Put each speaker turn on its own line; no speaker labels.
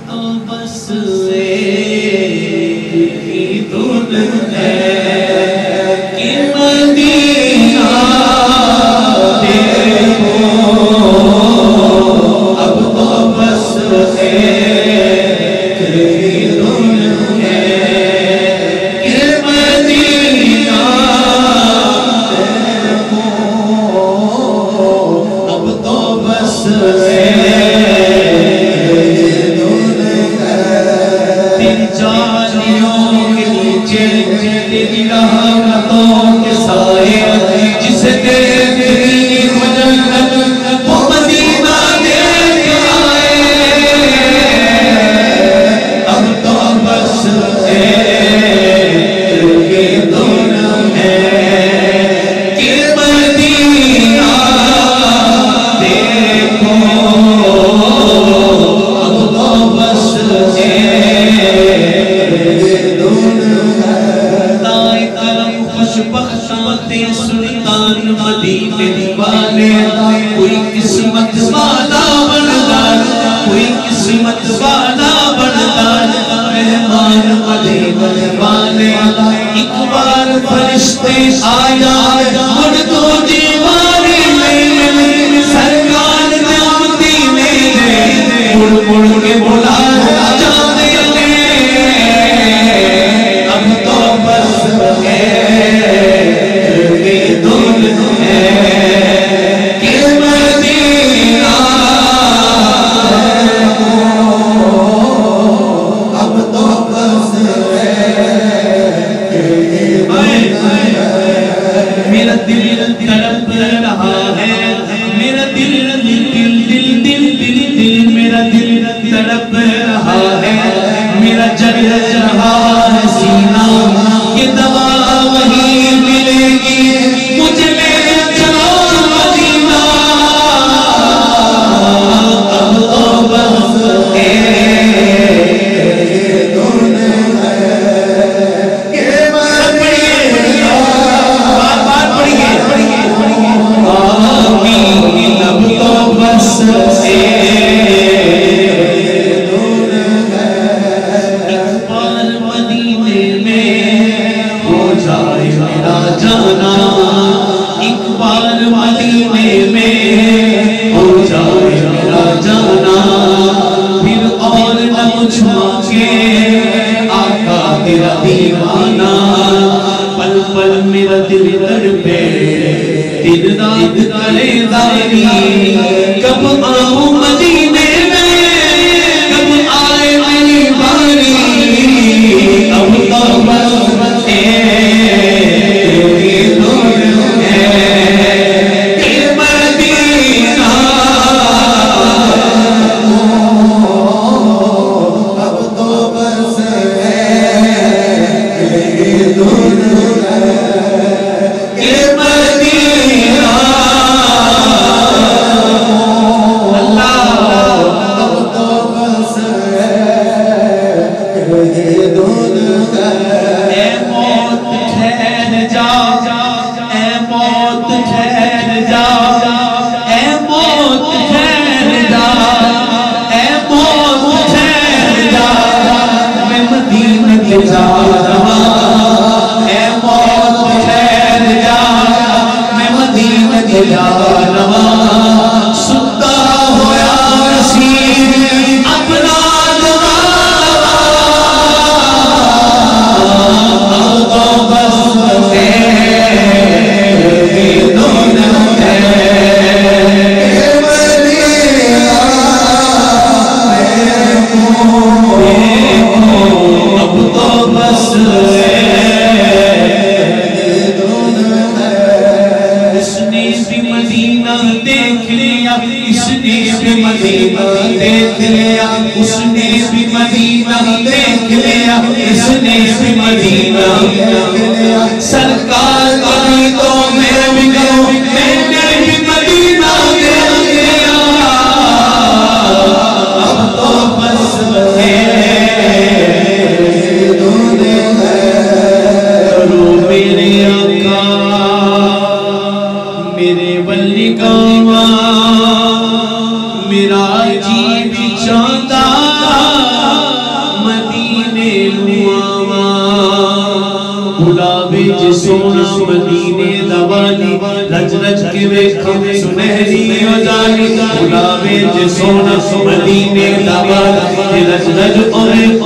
तो बस एक ही धुन है कि मदीना देखो, अब तो बस एक ही धुन है कि मदीना देखो, अब तो बस जिसे देखी वो जन्नत वो मदीना देख आए, अब तो बस एक ही धुन है कि मदीना देखो, अब तो बस एक धुन है। दाए कलम खुशबख्शाते सुल्तान मदीने वाले, कोई किस्मत वाला बनदार, कोई किस्मत वाला बनदार, मेहमान मदीने वाले। एक बार फरिश्ते आया मुड़ तो दीवानी में, सरकार ने मदीने मुड़ मुड़ के बुला जाने लगे, अब तो बस धुन है कि मदीना अब तो बस मेरा दिल तड़प रहा है, मेरा दिल दिल दिल दिल दिल दिल दिल मेरा दिल तड़प रहा है, मेरा जल रहा है सीना, ये दवा वही मिलेगी मुझे ले चलो मदीना, अब तो बस एक धुन है कि मदीना, बार पढ़िए आमीन, अब तो बस एक धुन है। एक बार मदीने में हो जाए मेरा जाना, एक बार मदीने में हो जाए मेरा जाना, फिर और न कुछ मांगे आका तेरा दीवाना, पल पल मेरा दिल तड़पे दिन रात करे दारी, कब आऊं मदीने में, कब आए मेरी बारी, अब तो बस एक ही धुन है कि मदीना, अब तो बस एक ही धुन है कि मदीना, अल्लाह अब तो बस एक ही धुन है। ए मौत ठहर जा, ए मौत ठहर जा, ए मौत ठहर जा, ए मौत ठहर जा, मैं मदीने के जा रहा, ए मौत ठहर जा, मैं मदीने के जा रहा, सुनता होया नसीब अपना तो बस एक ही धुन है कि मदीना देखो, अब तो बस एक धुन है। इसने भी मदीना देख लिया, इसने भी मदीना देख लिया, उसने भी मदीना देख लिया, इसने भी मदीना देख लिया, सरकार कभी तो मैं भी कहूं, मैंने भी मदीना देख लिया, अब तो बस एक धुन है। करो मेरे आका मेरे वली गावा, मेरा जी भी चाहता सोना मदीने दवाली रज रज के वेखा सुनहरी उजाली बुलावे जे सोना मदीने दवाली रज रज और